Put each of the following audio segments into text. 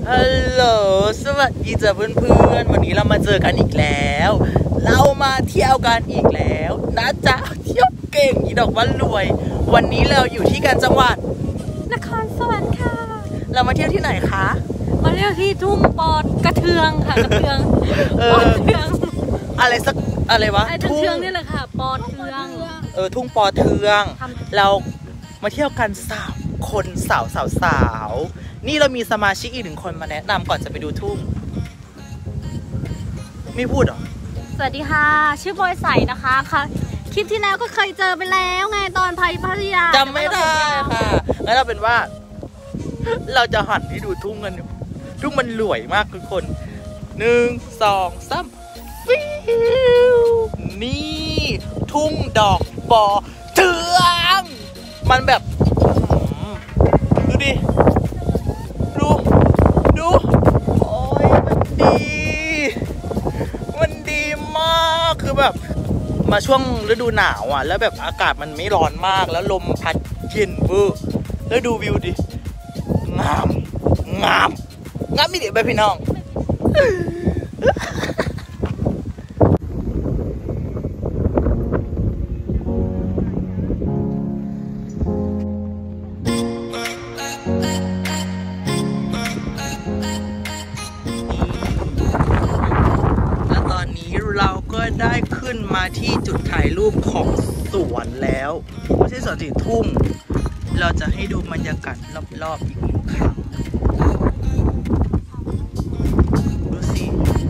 ฮัลโหลสวัสดีจ้ะเพื่อนๆวันนี้เรามาเจอกันอีกแล้วเรามาเที่ยวกันอีกแล้วนะจ๊ะเที่ยวเก่งอีดอกวันรวยวันนี้เราอยู่ที่กันจังหวัดนครสวรรค์ค่ะเรามาเที่ยวที่ไหนคะมาเที่ยวที่ทุ่งปอกระเทืองค่ะกระเทืองปอเทืองอะไรสักอะไรวะทุ่งเทืองนี่แหละค่ะปอเทืองทุ่งปอเทืองเรามาเที่ยวกัน3 คนสาวนี่เรามีสมาชิกอีก1 คนมาแนะนำก่อนจะไปดูทุ่งไม่พูดหรอสวัสดีค่ะชื่อบอยใสนะคะค่ะคลิปที่แล้วก็เคยเจอไปแล้วไงตอนพัทยาจำไม่ได้ค่ะงั้นเราเป็นว่าเราจะหันให้ดูทุ่งกันทุ่งมันรวยมากทุกคน1 2 3ฟิวนี่ทุ่งดอกปอเทืองมันแบบดูดิดูโอ้ยมันดีมากคือแบบมาช่วงฤดูหนาวอ่ะแล้วแบบอากาศมันไม่ร้อนมากแล้วลมพัดเย็นเวอร์แล้วดูวิวดิงามมีเด็กไปพี่น้องเราก็ได้ขึ้นมาที่จุดถ่ายรูปของสวนแล้วไม่ใช่สวนสิทุ่งเราจะให้ดูบรรยากาศรอบๆอีก1 ครั้งดูสิ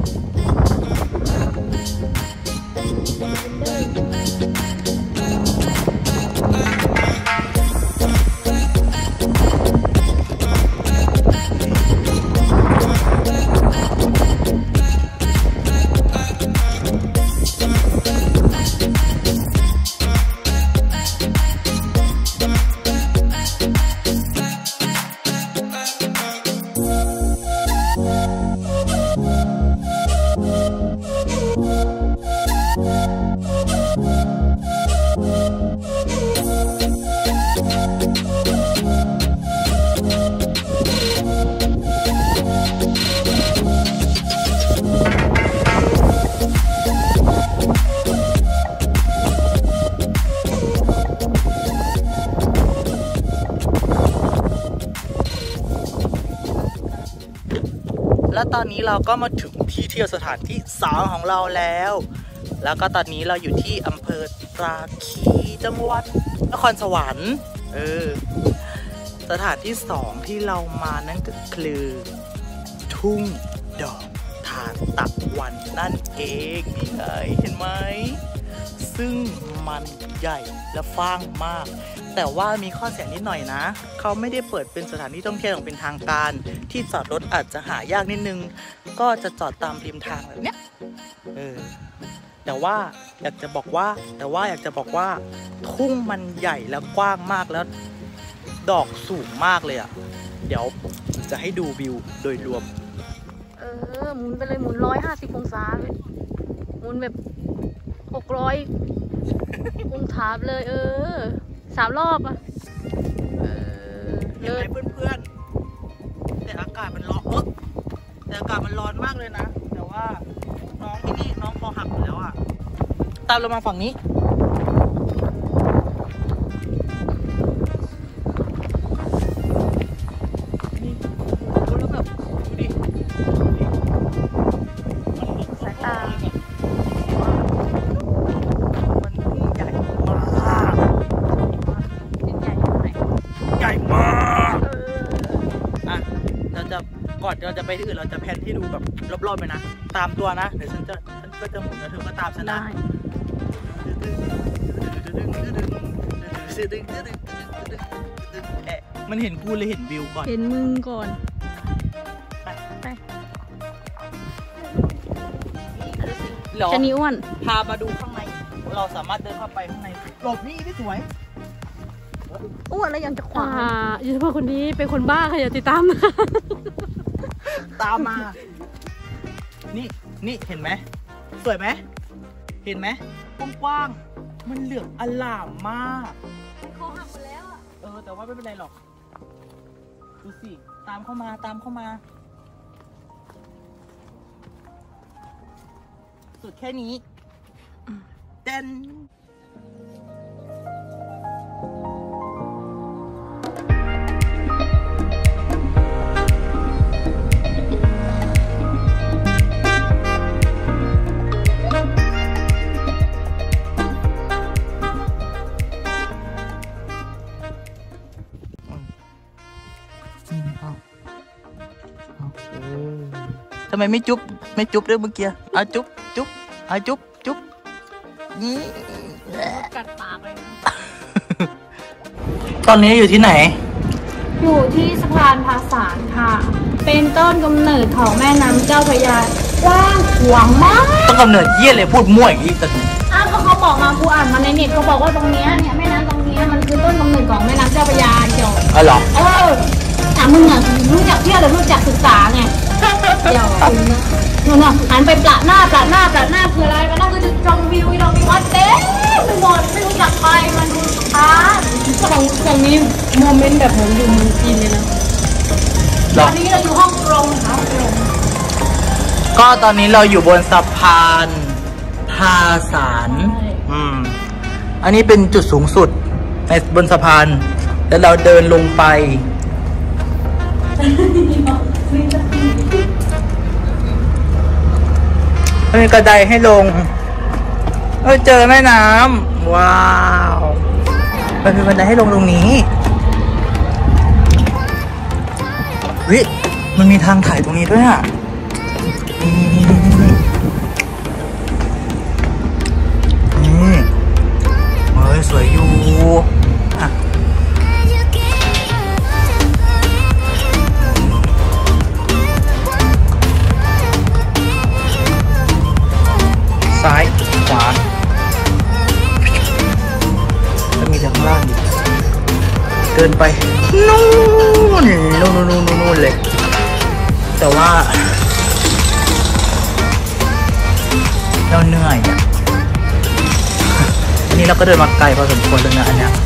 แล้วตอนนี้เราก็มาถึงที่เที่ยวสถานที่2ของเราแล้วก็ตอนนี้เราอยู่ที่อำเภอตาคีจังหวัดนครสวรรค์สถานที่2ที่เรามานั่นก็คือทุ่งดอกทานตะวันนั่นเองนี่ไงเห็นไหมซึ่งมันใหญ่และฟ้างมากแต่ว่ามีข้อเสียนิดหน่อยนะเขาไม่ได้เปิดเป็นสถานที่ท่องเที่ยวอย่างเป็นทางการที่จอดรถอาจจะหายากนิดนึงก็จะจอดตามริมทางแบบเนี้ยแต่ว่าอยากจะบอกว่าทุ่งมันใหญ่แล้วกว้างมากแล้วดอกสูงมากเลยอ่ะเดี๋ยวจะให้ดูวิวโดยรวมหมุนไปเลยหมุน150 องศาเลยหมุนแบบ600 องศาเลย3 รอบอ่ะเห็นไหมเพื่อนๆแต่อากาศมันร้อนมากเลยนะแต่ว่าน้องที่นี่น้องคอหักอยู่แล้วอ่ะตามเรามาฝั่งนี้นี่แล้วแบบดูดิสายตาก่อนเราจะไปที่อื่นเราจะแพนให้ดูแบบรอบๆไปนะตามตัวนะเดี๋ยวฉันก็จะหมุนแล้วเธอก็ตามฉันนะมันเห็นกูเลยเห็นวิวก่อนเห็นมึงก่อนไปชนิอ้วนพามาดูข้างในเราสามารถเดินเข้าไปข้างในหลบนี่ที่สวยอ้วนแล้วยังจะขวางยูทูบเบอร์คนนี้เป็นคนบ้าค่ะอย่าติดตามตามมานี่เห็นไหมสวยไหมเห็นไหมกว้างมันเหลืองอล่ามมากคอหักหมดแล้วแต่ว่าไม่เป็นไรหรอกดูสิตามเข้ามาสุดแค่นี้เต้นทำไมไม่จุ๊บด้วยเมื่อกี้เอาจุ๊บเอาจุ๊บนี่กัดปากเลยตอนนี้อยู่ที่ไหนอยู่ที่สะพานภาษานค่ะ เป็นต้นกำเนิดของแม่น้ำเจ้าพระยากว้างขวางมากต้องกำเนิดเยี่ยเลยพูดมั่วอย่างนี้แต่ก็เขาบอกมากูอ่านมาในเน็ตเขาบอกว่าตรงเนี้ยเนี่ยแม่น้ำตรงเนี้ยมันคือต้นกำเนิดของแม่น้ำเจ้าพระยาเดี๋ยวอ๋อเหรอมึงอ่ะรู้จักเที่ยวหรือรู้จักศึกษาไงเดี๋ยวนู่นหันไปปะหน้าคืออะไรปะหน้าคือจุดชมวิวเรามีวัดเต็มไปหมดไม่รู้จักไปมันดูสะพานของนี้โมเมนต์แบบผมอยู่เมืองจีนเลยนะตอนนี้เราอยู่ห้องกรงค่ะก็ตอนนี้เราอยู่บนสะพานภาษานอันนี้เป็นจุดสูงสุดในบนสะพานแล้วเราเดินลงไปมีกระไดให้ลงเจอแม่น้ำว้าวมันมีบันไดให้ลงตรงนี้วิมันมีทางถ่ายตรงนี้ด้วยอ่ะนี่สวยอยู่ซ้ายขวาแล้วมีทางล่างอีกเดินไปนู่นเลย แต่ว่าเราเหนื่อยอ่ะอันนี้เราก็เดินมาไกลพอสมควรเลยนะอันเนี้ย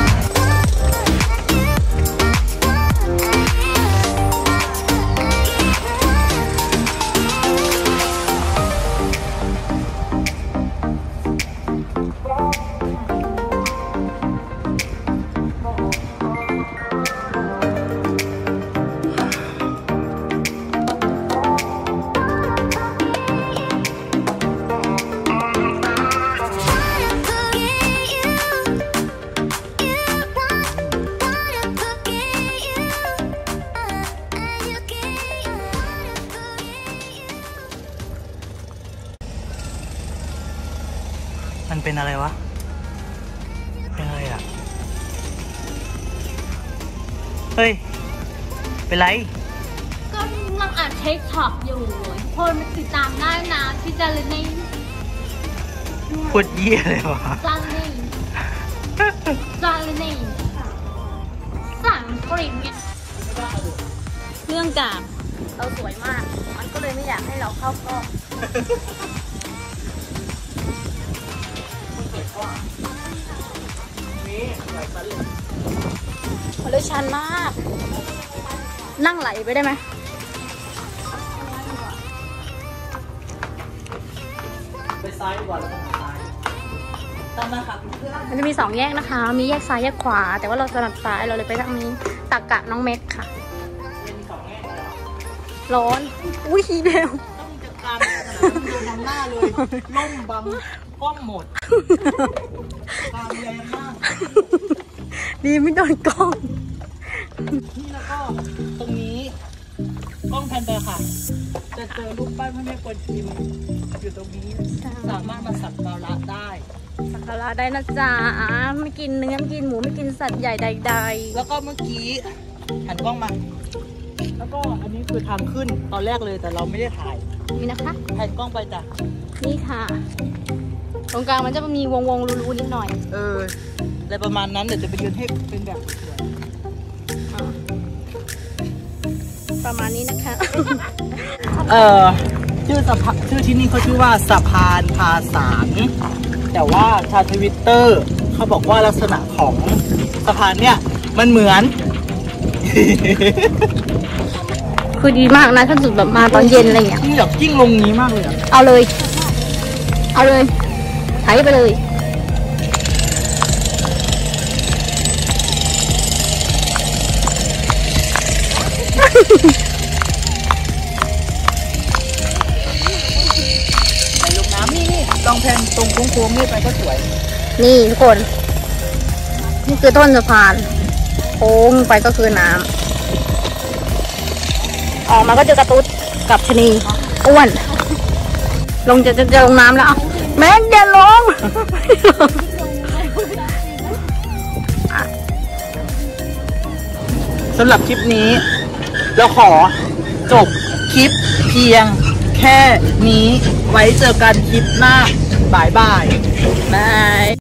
มันเป็นอะไรวะเป็นอะไรอ่ะเฮ้ยเป็นไรก็กำลังอ่านเทคท็อกอยู่คนมาติดตามได้นะที่จารินีพูดเยี่ยเลยวะจารินีสั่งกลิ่นเนี่ยเรื่องจากเราสวยมากมันก็เลยไม่อยากให้เราเข้ากล้องเลยชันมากนั่งไหลไปได้ไหมไปซ้ายก่อนแล้วซ้ายตั้งนะครับมันจะมี2แยกนะคะมีแยกซ้ายแยกขวาแต่ว่าเราถนัดซ้ายเราเลยไปทางนี้ตักกะน้องเม็กค่ะร้อนอุ้ยเดียวต้องจัดการโดนทำหน้าเลยล่มบังกล้องหมดตามแรงมากดีไม่โดนกล้องนี่แล้วก็ตรงนี้กล้องแพนไปค่ะจะเจอรูปปั้นพระแม่กวนอิมอยู่ตรงนี้สามารถมาสักการะได้นะจ๊ะไม่กินเนื้อไม่กินหมูไม่กินสัตว์ใหญ่ใดๆแล้วก็เมื่อกี้หันกล้องมาแล้วก็อันนี้คือทางขึ้นตอนแรกเลยแต่เราไม่ได้ถ่ายนี่นะคะแผ่นกล้องไปจ้ะนี่ค่ะตรงกลางมันจะมีวงรูๆนิดหน่อยอะไรประมาณนั้นเดี๋ยวจะไปยืนให้เป็นแบบสวยประมาณนี้นะคะชื่อที่นี่เขาชื่อว่าสะพานภาษานแต่ว่าชาวทวิตเตอร์เขาบอกว่าลักษณะของสะพานเนี่ยมันเหมือนคือดีมากนะถ้าสุดแบบมาตอนเย็นอะไรอย่างเงี้ยอยากกิ้งลงนี้มากเลยเอาเลยเอาเลยไถไปเลยในลูกน้ำนี่ลองแพนตรงโค้งๆนี่ไปก็สวยนี่ทุกคน นี่คือต้นสะพานโค้งไปก็คือน้ำออกมาก็เจอกระตุ๊ดกับชะนีอ้วน ลงจะลงน้ำแล้วเอาแม็กอย่าลงสำหรับคลิปนี้ เราขอจบคลิปเพียงแค่นี้ไว้เจอกันคลิปหน้าบายบาย